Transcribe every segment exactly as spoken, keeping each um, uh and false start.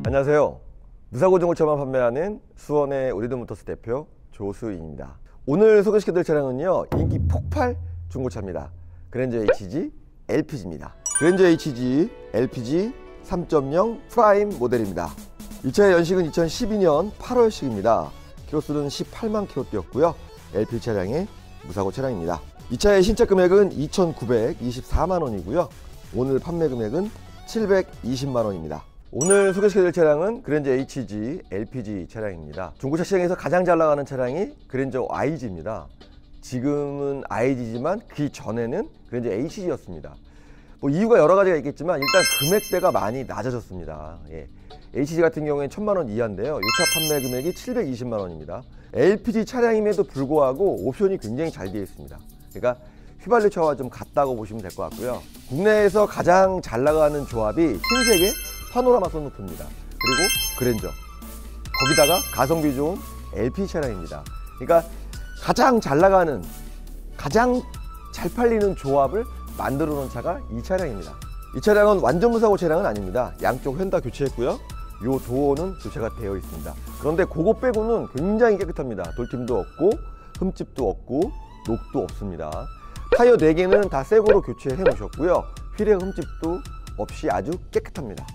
안녕하세요. 무사고 중고차만 판매하는 수원의 오리드모터스 대표 조수인입니다. 오늘 소개시켜드릴 차량은요, 인기 폭발 중고차입니다. 그랜저 에이치지 엘피지입니다. 그랜저 에이치지 엘피지 삼 점 영 프라임 모델입니다. 이 차의 연식은 이천십이 년 팔월식입니다. 키로수는 십팔만 킬로 뛰었고요. 엘피지 차량의 무사고 차량입니다. 이 차의 신차 금액은 이천구백이십사만 원이고요. 오늘 판매 금액은 칠백이십만 원입니다. 오늘 소개시켜드릴 차량은 그랜저 에이치지 엘피지 차량입니다. 중고차 시장에서 가장 잘 나가는 차량이 그랜저 아이지입니다. 지금은 아이지지만 그 전에는 그랜저 에이치지였습니다. 뭐 이유가 여러 가지가 있겠지만 일단 금액대가 많이 낮아졌습니다. 예. 에이치지 같은 경우에는 천만 원 이하인데요. 이 차 판매 금액이 칠백이십만 원입니다. 엘피지 차량임에도 불구하고 옵션이 굉장히 잘 되어 있습니다. 그러니까 휘발유차와 좀 같다고 보시면 될 것 같고요. 국내에서 가장 잘 나가는 조합이 흰색의 파노라마 선루프입니다. 그리고 그랜저, 거기다가 가성비 좋은 엘피지 차량입니다. 그러니까 가장 잘 나가는, 가장 잘 팔리는 조합을 만들어 놓은 차가 이 차량입니다. 이 차량은 완전 무사고 차량은 아닙니다. 양쪽 휀다 교체했고요. 요 도어는 교체가 되어 있습니다. 그런데 그거 빼고는 굉장히 깨끗합니다. 돌팀도 없고 흠집도 없고 녹도 없습니다. 타이어 네 개는 다 새거로 교체해 놓으셨고요. 휠의 흠집도 없이 아주 깨끗합니다.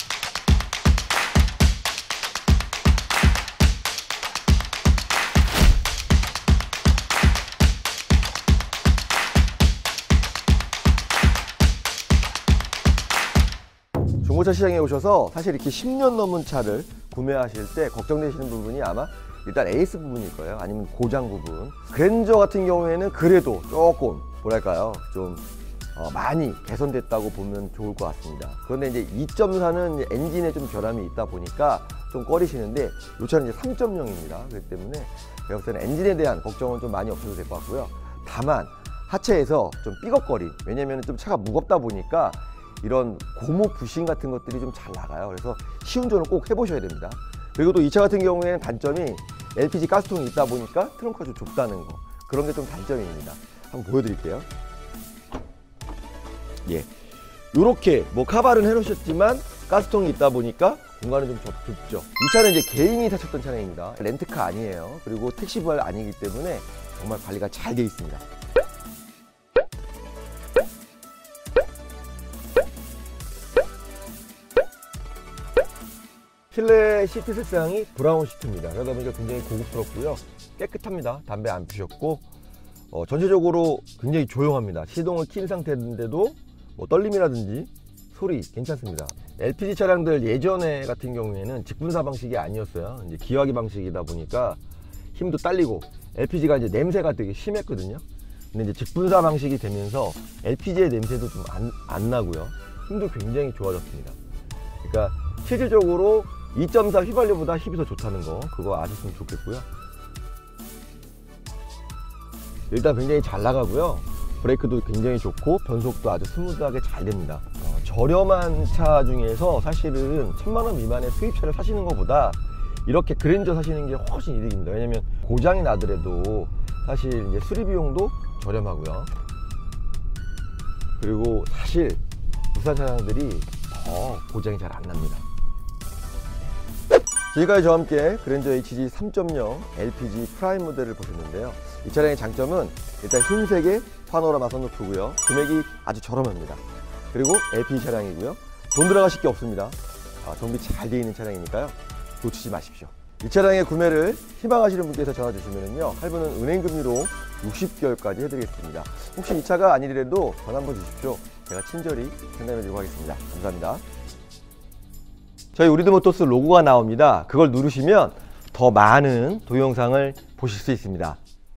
중고차 시장에 오셔서 사실 이렇게 십 년 넘은 차를 구매하실 때 걱정되시는 부분이 아마 일단 에이스 부분일 거예요. 아니면 고장 부분. 그랜저 같은 경우에는 그래도 조금 뭐랄까요, 좀 어, 많이 개선됐다고 보면 좋을 것 같습니다. 그런데 이제 이 점 사는 엔진에 좀 결함이 있다 보니까 좀 꺼리시는데, 이 차는 이제 삼 점 영입니다. 그렇기 때문에 제가 볼 때는 엔진에 대한 걱정은 좀 많이 없어도 될 것 같고요. 다만 하체에서 좀 삐걱거림, 왜냐면 좀 차가 무겁다 보니까 이런 고무 부신 같은 것들이 좀 잘 나가요. 그래서 시운전을 꼭 해보셔야 됩니다. 그리고 또 이 차 같은 경우에는 단점이 엘피지 가스통이 있다 보니까 트렁크가 좀 좁다는 거, 그런 게 좀 단점입니다. 한번 보여드릴게요. 예, 요렇게 뭐 카바는 해놓으셨지만 가스통이 있다 보니까 공간은 좀 좁죠. 이 차는 이제 개인이 타셨던 차량입니다. 렌트카 아니에요. 그리고 택시발 아니기 때문에 정말 관리가 잘 되어 있습니다. 실내 시트 색상이 브라운 시트입니다. 그러다 보니까 굉장히 고급스럽고요. 깨끗합니다. 담배 안 피셨고, 어, 전체적으로 굉장히 조용합니다. 시동을 킨 상태인데도 뭐 떨림이라든지 소리 괜찮습니다. 엘피지 차량들 예전에 같은 경우에는 직분사 방식이 아니었어요. 이제 기화기 방식이다 보니까 힘도 딸리고, 엘피지가 이제 냄새가 되게 심했거든요. 근데 이제 직분사 방식이 되면서 엘피지의 냄새도 좀 안 안 나고요. 힘도 굉장히 좋아졌습니다. 그러니까 실질적으로 이 점 사 휘발유보다 힘이 더 좋다는 거, 그거 아셨으면 좋겠고요. 일단 굉장히 잘 나가고요. 브레이크도 굉장히 좋고 변속도 아주 스무드하게 잘 됩니다. 어, 저렴한 차 중에서 사실은 천만 원 미만의 수입차를 사시는 것보다 이렇게 그랜저 사시는 게 훨씬 이득입니다. 왜냐면 고장이 나더라도 사실 이제 수리 비용도 저렴하고요. 그리고 사실 국산 차량들이 더 고장이 잘 안 납니다. 지금까지 저와 함께 그랜저 에이치지 삼 점 영 엘피지 프라임 모델을 보셨는데요. 이 차량의 장점은 일단 흰색의 파노라마 선루프고요. 금액이 아주 저렴합니다. 그리고 엘피지 차량이고요. 돈 들어가실 게 없습니다. 아, 정비 잘 되어 있는 차량이니까요. 놓치지 마십시오. 이 차량의 구매를 희망하시는 분께서 전화 주시면요, 할부는 은행금리로 육십 개월까지 해드리겠습니다. 혹시 이 차가 아니더라도 전화 한번 주십시오. 제가 친절히 상담해 드리도록 하겠습니다. 감사합니다. 저희 오리드모터스 로고가 나옵니다. 그걸 누르시면 더 많은 동영상을 보실 수 있습니다.